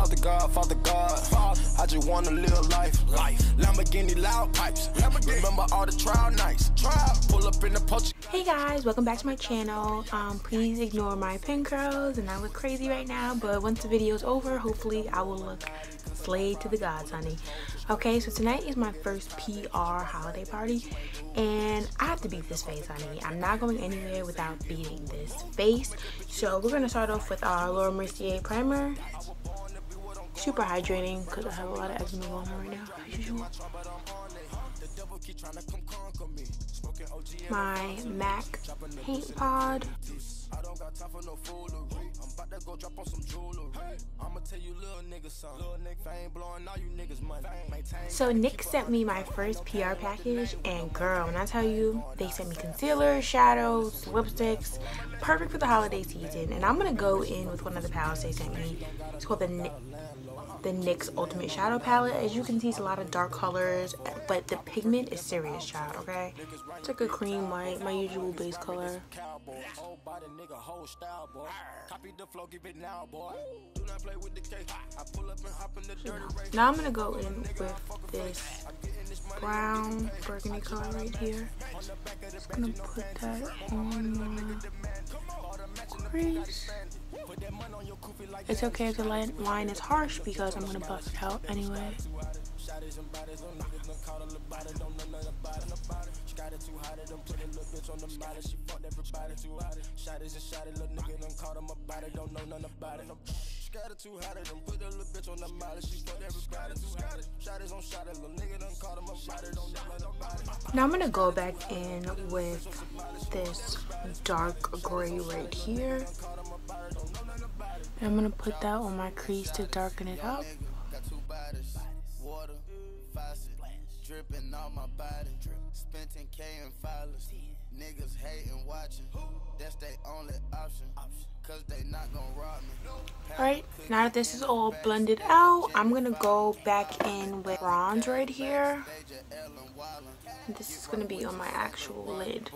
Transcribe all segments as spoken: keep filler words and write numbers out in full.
Father God, Father God, I just wanna live life. Life. Lamborghini loud pipes. Lamborghini. Remember all the trial nights. Trial. Pull up in the poach. Hey guys, welcome back to my channel. Um, please ignore my pin curls and I look crazy right now, but once the video is over, hopefully I will look slayed to the gods, honey. Okay, so tonight is my first P R holiday party and I have to beat this face, honey. I'm not going anywhere without beating this face. So we're gonna start off with our Laura Mercier primer. Super hydrating because I have a lot of eczema going on right now, as usual. My MAC paint pod. So Nick sent me my first P R package, and girl, when I tell you, they sent me concealer, shadows, lipsticks, perfect for the holiday season. And I'm gonna go in with one of the palettes they sent me. It's called the the NYX Ultimate Shadow Palette. As you can see, it's a lot of dark colors, but the pigment is serious, child, okay? It's like a cream white, my usual base color. Now I'm gonna go in with this brown burgundy color right here. Just gonna put that on my crease. It's okay if the line, line is harsh because I'm gonna buff it out anyway. Now I'm gonna go back in with this dark gray right here. And I'm gonna put that on my crease to darken it up. Dripping on my body, spent ten K in followers. Niggas hating, watching. That's their only option, cause they not gonna rob me. Alright, now that this is all blended out, I'm gonna go back in with bronze right here. And this is gonna be on my actual lid.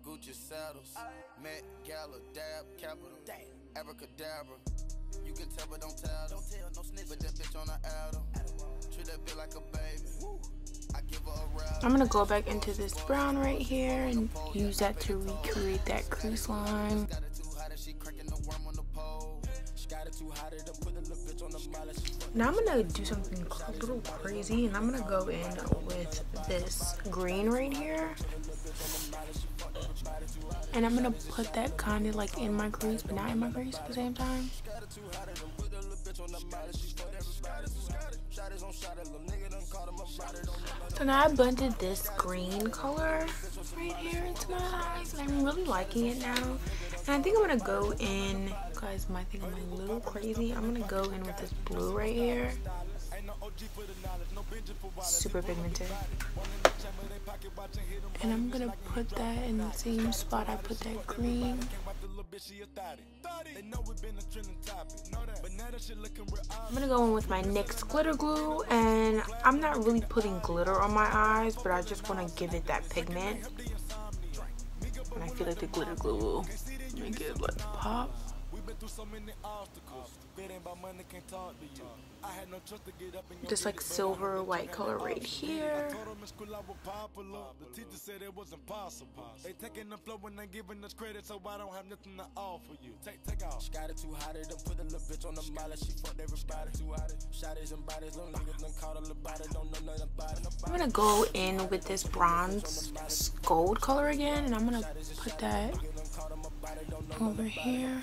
You can tell but don't tell. Don't tell, no snitch. Put that bitch on the album. Treat that bitch like a baby. I give her a rap. I'm gonna go back into this brown right here and use that to recreate that crease line. Now I'm gonna do something a little crazy and I'm gonna go in with this green right here. And I'm gonna put that kind of like in my crease, but not in my crease at the same time. So now I blended this green color right here into my eyes, and I'm really liking it now. And I think I'm gonna go in, guys might think I'm a little crazy, I'm gonna go in with this blue right here. Super pigmented. And I'm gonna put that in the same spot I put that green. I'm gonna go in with my NYX glitter glue, and I'm not really putting glitter on my eyes, but I just want to give it that pigment. And I feel like the glitter glue will make it like pop. Just like silver white color right here. I'm gonna go in with this bronze gold color again, and I'm gonna put that over here.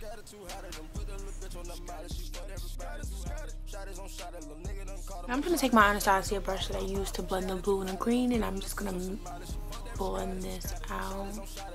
I'm gonna take my Anastasia brush that I used to blend the blue and the green, and I'm just gonna blend this out.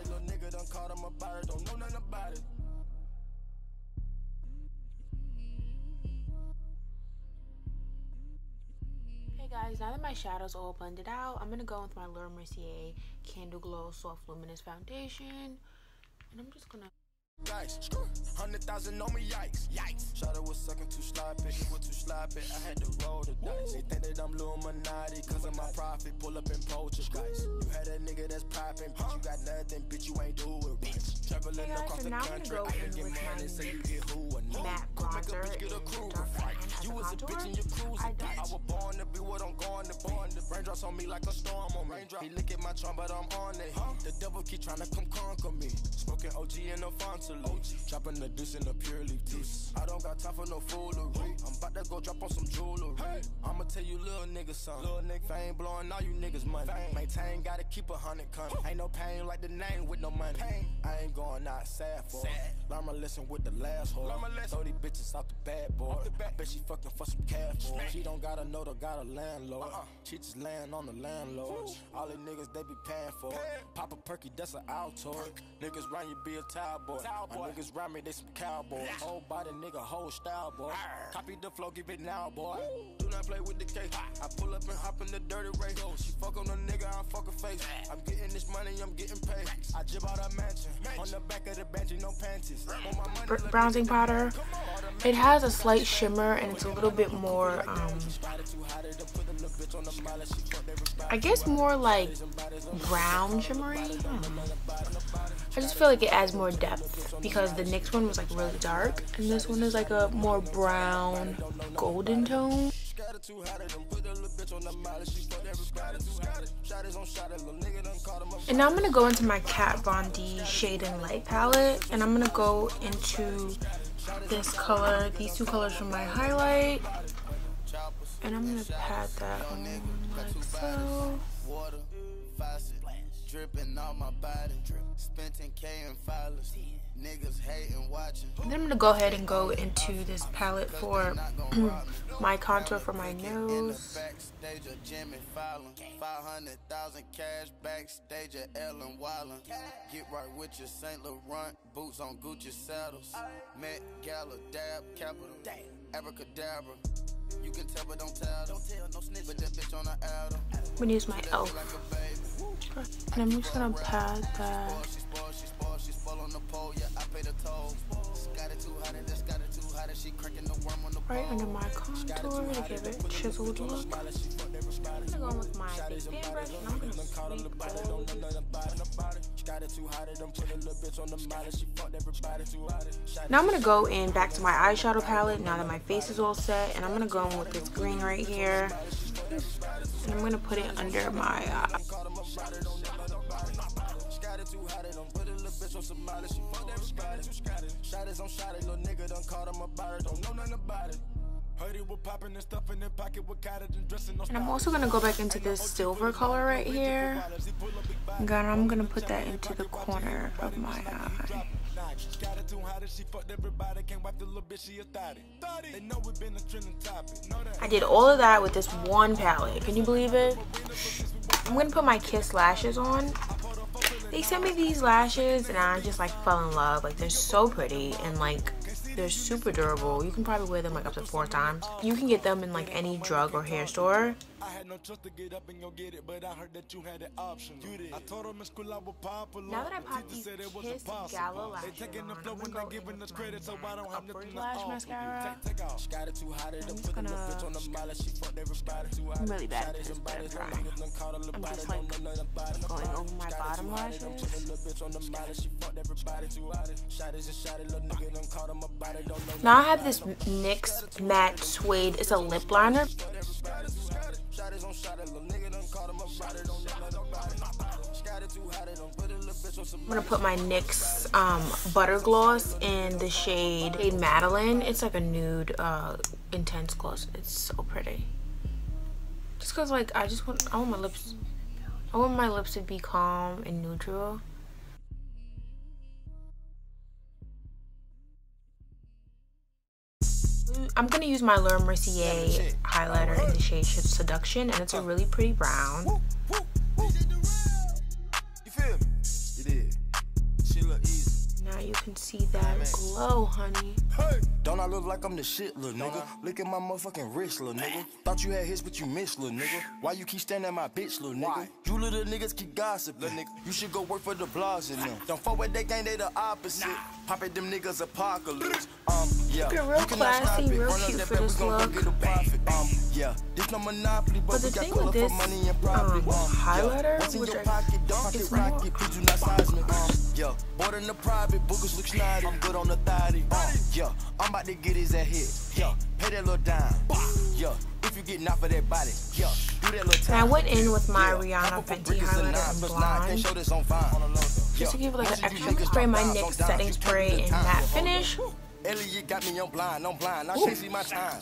Hey guys, now that my shadow's all blended out, I'm gonna go with my Laura Mercier Candle Glow Soft Luminous Foundation, and I'm just gonna Hundred thousand on me, yikes, yikes. Shadow was sucking too sloppy, it was too sloppy. I had to roll the dice. They think that I'm Luminati, cause of my profit. Pull up and poltergeist. You had a nigga that's popping, bitch. You got nothing, bitch. You ain't do it, bitch. Traveling hey guys, across so the now country. I'm gonna go in with my say you get who or no. matte bronzer and dark brown. I contour. I don't. I was born to be what I'm going to be. Raindrops on me like a storm on me. He look at my charm, but I'm on it. The devil keep trying to come conquer me. Smoking O G and no Fenty. Dropping the deuce in the pure leaf juice. I don't got time for no foolery. I'm about to go drop on some jewelry. I'ma tell you little niggas something. Little nigga fame blowing all you niggas money. Maintain, gotta keep a hundred coming. Ain't no pain like the name with no money. I ain't going out sad for it. Learn listen with the last whore. Throw these bitches out the bad boy. I bet she fucking for some cash for it. She don't gotta know the got a landlord. She just laying on the landlord. All the niggas they be paying for it. Pop a perky, that's an Altoid. Niggas round you be a towel boy. My niggas round me, they some cowboys. Whole body nigga, whole style boy. Copy the flow, give it now boy. Do not play with the cake. I pull up and hop in the dirty race. She fuck on a nigga, I fuck her face. I'm getting this money, I'm getting paid. I jib out a mansion. On the back of the bench, no panties. Bronzing powder. It has a slight shimmer and it's a little bit more um I guess more like brown shimmery. I, I just feel like it adds more depth because the NYX one was like really dark and this one is like a more brown golden tone. And now I'm going to go into my Kat Von D Shade and Light palette and I'm going to go into this color, these two colors from my highlight, and I'm going to pat that on like so. Dripping on my body, spent ten K in filers. Niggas hating watching. Then I'm gonna go ahead and go into this palette for my contour for my nose. five hundred thousand cash backstage at Ellen Wallen. Get right with your Saint Laurent boots on Gucci saddles. Met Gala dab capital. Abracadabra. You can tell but don't tell. Don't tell no snitch. Put that bitch on the album. I'm gonna use my elf. And I'm just gonna pat that right under my contour to give it a chiseled look. I'm going with my big fan brush and I'm gonna sweep all these. Now I'm gonna go in back to my eyeshadow palette now that my face is all set, and I'm gonna go in with this green right here. And I'm gonna put it under my eye. And I'm also gonna go back into this silver color right here. And then I'm gonna put that into the corner of my eye. I did all of that with this one palette. Can you believe it? I'm gonna put my Kiss lashes on. They sent me these lashes and I just like fell in love. Like they're so pretty and like they're super durable. You can probably wear them like up to four times. You can get them in like any drug or hair store. Now that I popped these Kiss Gala lashes on, I'm gonna go in with my upward lash mascara. I'm just gonna, I'm really bad at this, but I'm trying. I'm just like going over my bottom lashes. Now I have this NYX matte suede. It's a lip liner. I'm gonna put my NYX um, butter gloss in the shade, shade Madeline. It's like a nude, uh, intense gloss. It's so pretty. Just cause like I just want, I want my lips, I want my lips to be calm and neutral. I'm gonna use my Laura Mercier highlighter in the shade Seduction, and it's a really pretty brown. Now you can see that glow, honey. Don't I look like I'm the shit, little nigga? Look at my motherfucking wrist, little nigga. Thought you had hits, but you missed, little nigga. Why you keep standing at my bitch, little nigga? You little niggas keep gossiping, nigga. You should go work for the blogs and them. Don't fuck with that gang, they the opposite. Pop at them niggas apocalypse. Um, yeah. Looking real classy, real cute for this look. Um, yeah. This no monopoly, but, but the thing with this um, highlighter, which I, is more yeah, border in the private, boogers look snotty. I'm good on the thotty. Uh, yeah, I'm about to get his that hit. Yeah, pay that little dime. getting off of that body. Yeah, do that little time. And I went in with my Rihanna Fenty highlighter in blonde, just to give it like an extra spray, my N Y X setting spray in matte finish. Elliot got me on blind, on blind. I can't see my time.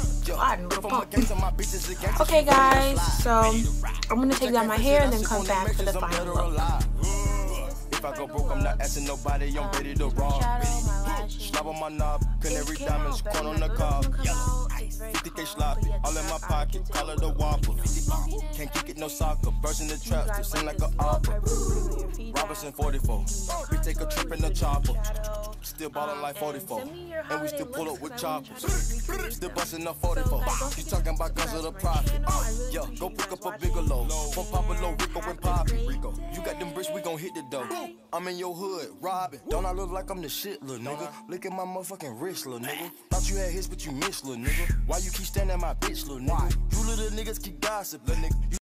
Okay, guys, so I'm gonna take down my hair and then come back for the final look. If I go broke, I'm not asking nobody. I'm ready to rob. Slap on my knob, canary diamonds, corn on the cob. fifty K sloppy, all in my pocket, call it a whopper. Can't kick it no soccer, burst in the trap, to sing like an opera. Robinson forty-four, we take a trip in the chopper. Still ballin' like forty-four, and we still pull up with choppers. Still bustin' up forty-four, you talking about guns of the profit. Yeah, go pick up a bigger load, from Pablo, Rico, and Poppy. You got them bricks, we gon' hit the dough. I'm in your hood, robbing. Don't I look like I'm the shit, little nigga? Look at my motherfucking wrist, little nigga. Thought you had hits, but you missed, little nigga. Why you keep standing at my bitch, little nigga? You little niggas keep gossip, little nigga.